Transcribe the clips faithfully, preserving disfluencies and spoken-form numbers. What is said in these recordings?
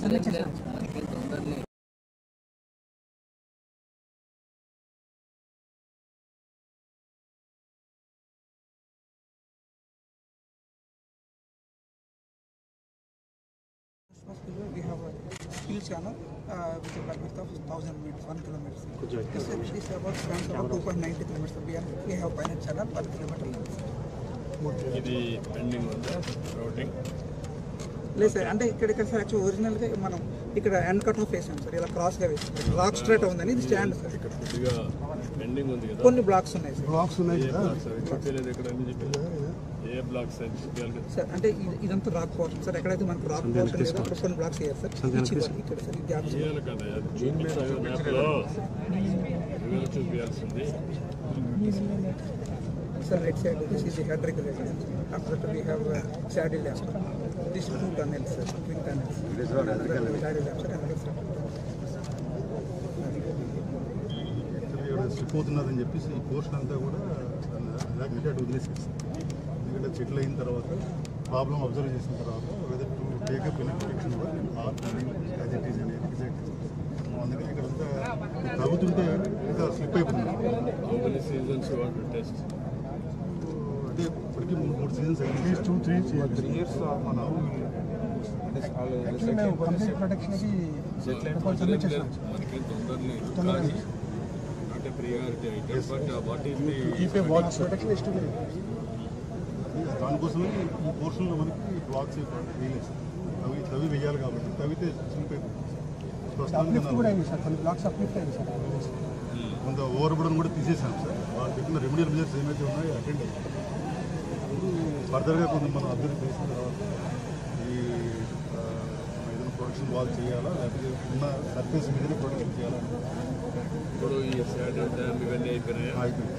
We have a skill channel uh, with a bandwidth of one thousand meters, one kilometer. This is about spans about two point nine kilometers. We have, we have pilot channel one kilometer length. ఇది pending ఉందా routing లేదు sir, అంటే ఇక్కడ ఇక్కడ sir actual ఒరిజినల్గా మనం ఇక్కడ end cut off వేసాం సార్, ఇలా క్రాస్గా వేసాం. రాక్ స్ట్రైట్ ఉందని ఇది స్టాండ్ సార్. ఇక్కడ కొద్దిగా పెండింగ్ ఉంది కదా, కొన్ని బ్లాక్స్ ఉన్నాయి సార్. బ్లాక్స్ ఉన్నాయి చెప్పలేదు ఇక్కడ అన్ని చెప్పలేదు. ఏ బ్లాక్స్ అని చెప్పాలి సార్, అంటే ఇదంతా రాక్ పోర్షన్ సార్. ఎక్కడైతే మనకు రాక్ పోర్షన్ లేదో అక్కడ కొన్ని బ్లాక్స్ వేయాలి సార్. ఇక్కడ సార్ ఈ గ్యాప్ చేయాలి కదా, చూపించాలి మ్యాప్లో చూపించాల్సింది. Sir, right side, this is the head regulator. After that, we have uh, saddle lamp. These two tunnels, sir, twin tunnels. This is the saddle lamp, sir, and this slip అవుతున్నదని చెప్పేసి ఈ portion అంతా కూడా ఇలాగంటే అటు వదిలేసేసి, ఎందుకంటే settle అయిన తర్వాత ప్రాబ్లం అబ్జర్వ్ చేసిన తర్వాత whether to take up in protection as it is అనేది డిసైడ్ చేస్తాం. అందుకని ఇక్కడంతా తగ్గుతుంటే ఇంకా స్లిప్ అయిపోతుంది. సీజన్స్ టెస్ట్ అంటే ఇప్పటికీ మూడు మూడు సీజన్స్ అయింది, టూ త్రీ త్రీ ఇయర్స్ మన కంప్లీట్ ప్రొటెక్షన్కి మనకి తొందరని not a priority item, but what is the keep a watch protection ఇష్టం. దానికోసమే ఈ పోర్షన్లో మనకి బ్లాక్స్ వేయలేదు, తవి తవి వేయాలి కాబట్టి తవితే స్లిప్ అయిపోతుంది. కొంత ఓవర్ బుడన్ కూడా తీసేసాం సార్. వాళ్ళు పెట్టిన రెమెడియల్ మెజర్స్ ఏమైతే ఉన్నాయో అటెండ్ అయ్యాయి. ఫర్దర్గా కొంచెం మనం అబ్జర్వ్ చేసిన తర్వాత ఈ ఏదైనా ప్రొడక్షన్ వాల్ చేయాలా లేకపోతే ఉన్న సర్ఫేస్ మీదనే ప్రొడక్షన్ చేయాలా. ఇప్పుడు ఈ శాడల్ డ్యామ్ ఇవన్నీ అయిపోయినాయి, అయిపోయింది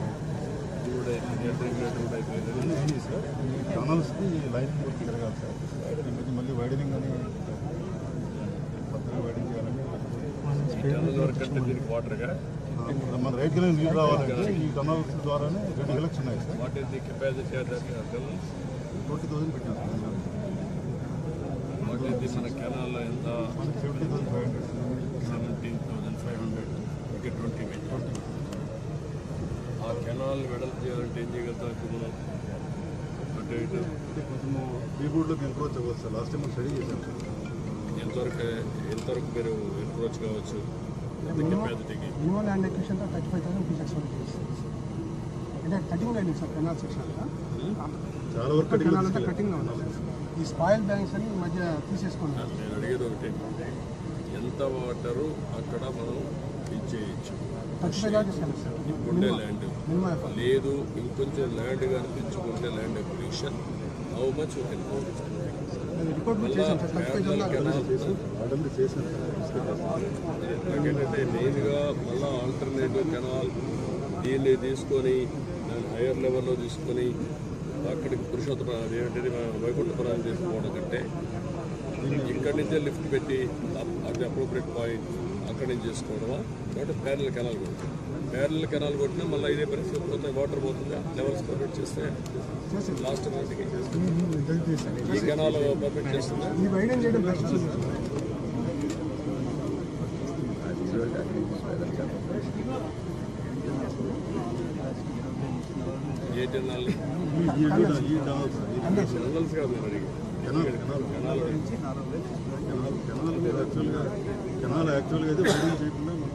అయిపోయింది సార్. ఈ టనల్స్కి లైనింగ్ వర్క్ జరగాలి సార్. కొంచెం మళ్ళీ వైడనింగ్ అని ఫర్దర్గా వైడింగ్ చేయాలంటే వర్క్ అంటే దీనికి వాటర్గా మన రైట్ కిలో నీళ్ళు రావాలంటే ఈ టనల్స్ ద్వారానే రెండు గిలక్స్ ఉన్నాయి sir. What is the capacity of that tunnels? Twenty thousand పెట్టాం సార్. వాట్ ఈస్ ది మన కెనాల్లో ఎంత? మనకి seventy thousand five hundred seventeen thousand five hundred okay twenty twenty ఆ కెనాల్ వెడల్పు చేయాలంటే ఏం చేయగలుగుతాం ఇప్పుడు మనం? అంటే ఇటు అంటే కొంచెము బీబోర్డ్లోకి ఎన్క్రోచ్ అవ్వచ్చు సార్. లాస్ట్ టైం స్టడీ చేశాం సార్. ఎంతవరకు ఎంతవరకు మీరు ఎన్క్రోచ్ కావచ్చు కెపాసిటీకి? Minimum land acquisition thirty five thousand features అంటే కటింగ్ అయింది సార్ కెనాల్ సెక్షన్ చాలా వరకు కెనాల్ అంతా కటింగ్లో ఉంది. ఈ స్పాయిల్ బ్యాంక్స్ అని ఈ మధ్య తీసేసుకున్నాం. నేను అడిగేది ఒకటి, ఎంత వాటరు అక్కడ మనం ఇచ్చేయచ్చు? థర్టీ ఫైవ్ దాకా ఇస్తాను సార్ ఉండే ల్యాండ్ మినిమం. లేదు ఇంకొంచెం ల్యాండ్ కనిపించుకుంటే land acquisition how much report చేశాం సార్. థర్టీ ఫైవ్ థౌసండ్ ఆర్డర్లు చేశాను సార్. నాకేంటంటే మెయిన్గా మళ్ళీ ఆల్టర్నేటివ్ కెనాల్ దీన్ని తీసుకొని దాన్ని హైయర్ లెవెల్లో తీసుకొని అక్కడికి పురుషోత్తమ ఏంటంటే వైకుంఠపురం తీసుకోవడం కంటే ఇక్కడి నుంచే లిఫ్ట్ పెట్టి అది అప్రోప్రియట్ పాయింట్ అక్కడి నుంచి చేసుకోవడమా, కాబట్టి ప్యారల్ కెనాల్ కొడుతుంది. ప్యారల్ కెనాల్ కొట్టినా మళ్ళీ ఇదే పరిస్థితి పోతే వాటర్ పోతుంది. లెవెల్స్ పర్మిట్ చేస్తే లాస్ట్ నాటికి ఈ కెనాల్ పర్మిట్ చేస్తుంది. ఈ వైడెన్ చేయడం కష్టం. ఏ కెనాల్? ఈ కెనాల్స్ కాదు నేను అడిగి canal canal canal canal canal యాక్చువల్గా కెనాల్ యాక్చువల్గా అయితే వైడింగ్ చేయకుండా